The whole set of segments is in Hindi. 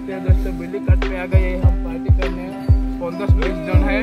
सकते हैं दोस्तों, बिल्ली कट पे आ गए हम पार्टी करने। 15-20 जन है।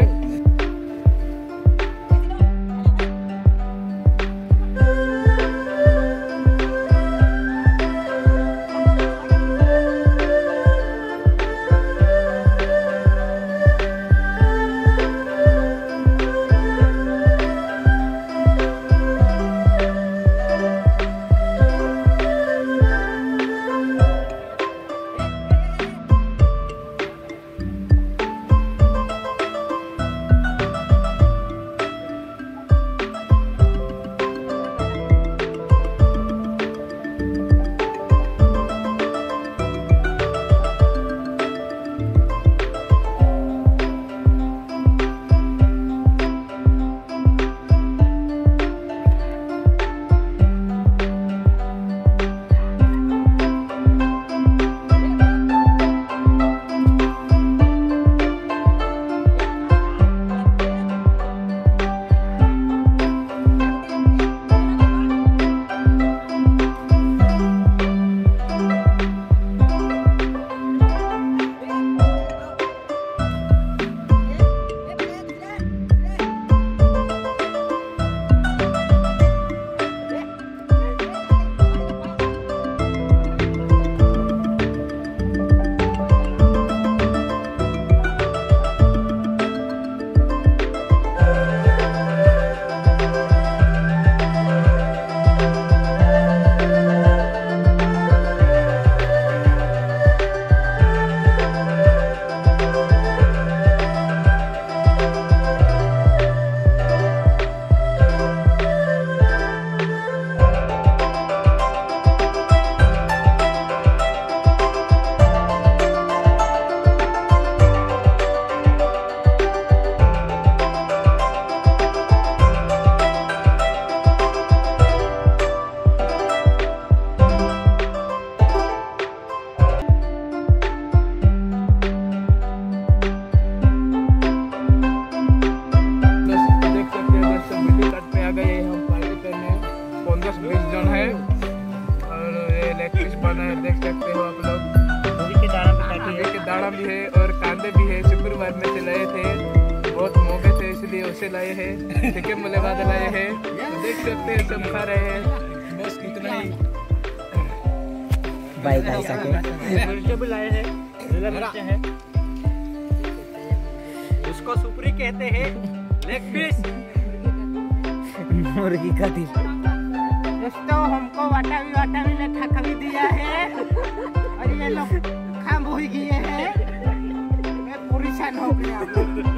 देख सकते हो आप लोग। के दाना भी है और कांदे भी है। शुक्रवार में से लाए थे, बहुत मोटे थे इसलिए उसे लाए हैं। चिकन मले बाद लाए हैं, तो देख सकते हैं सब खा रहे हैं। बस इतना ही। वेजिटेबल लाए हैं, मिर्च है, उसको सुपरी कहते हैं। लेग पीस मुर्गी का दिल। दोस्तों हमको वाटा भी ने ठका भी दिया है और ये लोग खाम हो गए हैं। मैं परेशान हो गया।